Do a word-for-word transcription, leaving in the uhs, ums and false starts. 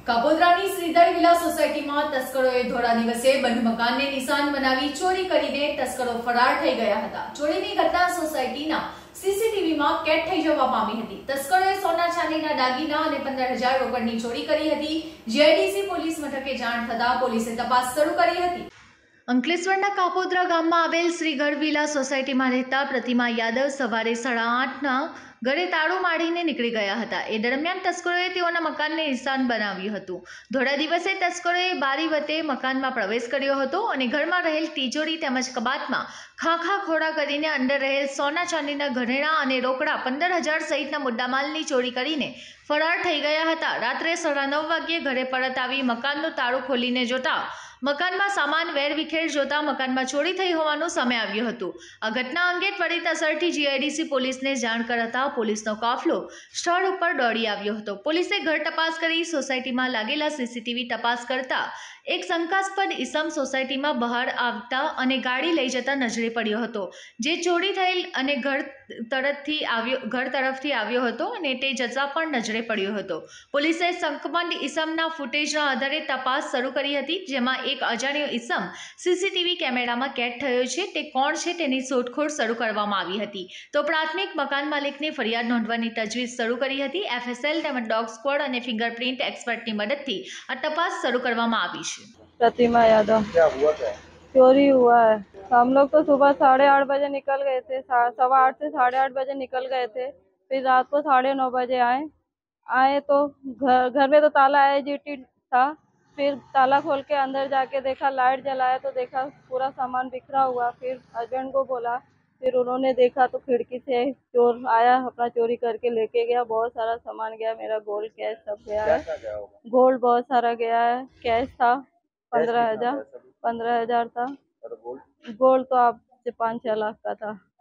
કાપોદ્રાની Shridhar villa સોસાયટીમાં તસ્કરોએ ધોળા દિવસે બંધ મકાનને નિશાન બનાવી ચોરી કરીને તસ્કરો ફરાર થઈ ગયા હતા। ચોરીની ઘટના સોસાયટીના સીસીટીવીમાં કેદ થઈ જવા પામી હતી। તસ્કરોએ સોના ચાંદીના દાગીના અને પંદર હજાર રોકડની ચોરી કરી હતી। જીઆઈડીસી પોલીસ મથકે જાણ થતાં પોલીસે તપાસ શરૂ કરી હતી। અંકલેશ્વરના કાપોદ્રા ગામમાં આવેલ શ્રીધર વિલા સોસાયટીમાં રહેતા પ્રતિમા યાદવ સવારે સાડા આઠના ઘરે તાળું મારીને નીકળી ગયા હતા। એ દરમિયાન તસ્કરોએ તેઓના મકાનને નિશાન બનાવ્યું હતું। ધોળા દિવસે તસ્કરોએ બારી વતે મકાનમાં પ્રવેશ કર્યો હતો અને ઘરમાં રહેલ તિજોરી તેમજ કબાટમાં ખાખા ખોડા કરીને અંદર રહેલ સોના ચાંદીના ઘરેણાં અને રોકડા પંદર હજાર સહિતના મુદ્દામાલની ચોરી કરીને ફરાર થઈ ગયા હતા। રાત્રે સાડા નવ વાગ્યે ઘરે પરત આવી મકાનનું તાળું ખોલીને જોતા મકાનમાં સામાન વેરવિખેર જોતા મકાનમાં ચોરી થઈ હોવાનું સામે આવ્યું હતું। આ ઘટના અંગે ત્વરિત અસરથી જીઆઈડીસી પોલીસને જાણ કરતા પોલીસનો કાફલો સ્થળ ઉપર દોડી આવ્યો હતો। પોલીસે ઘર તપાસ કરી સોસાયટીમાં લાગેલા સીસીટીવી તપાસ કરતા એક શંકાસ્પદ ઈસમ સોસાયટીમાં બહાર આવતા અને ગાડી લઈ જતા નજરે પડ્યો હતો, જે ચોરી થયેલ અને ઘર તરફથી આવ્યો ઘર તરફથી આવ્યો હતો અને તે જતા પણ નજરે પડ્યો હતો। પોલીસે શંકાસ્પદ ઈસમના ફૂટેજના આધારે તપાસ શરૂ કરી હતી, જેમાં એક અજાણ્યો ઈસમ સીસીટીવી કેમેરામાં કેદ થયો છે। તે કોણ છે તેની શોધખોળ શરૂ કરવામાં આવી હતી। તો પ્રાથમિક મકાન માલિકની ફરિયાદ નોંધવાની તજવીજ શરૂ કરી હતી। એફએસએલ તેમજ ડોગ સ્ક્વોડ અને ફિંગરપ્રિન્ટ एक्सपर्ट की मदद थी आ तपास शुरू करवामा आवी छे। प्रतिमा यादव। क्या हुआ क्या? चोरी हुआ है। हम लोग तो सुबह साढ़े आठ बजे निकल गए थे, सवा आठ से साढ़े आठ बजे निकल गए थे। फिर रात को साढ़े नौ बजे आए आए तो घर घर में तो ताला एजीटी था। फिर ताला खोल के अंदर जाके देखा, लाइट जलाया तो देखा पूरा सामान बिखरा हुआ। फिर हस्बैंड को बोला, फिर उन्होंने देखा तो खिड़की से चोर आया, अपना चोरी करके लेके गया। बहुत सारा सामान गया, मेरा गोल्ड कैश सब गया है। गोल्ड बहुत सारा गया है। कैश था पंद्रह हजार पंद्रह हजार था। गोल्ड गोल्ड तो आप से पाँच छह लाख का था।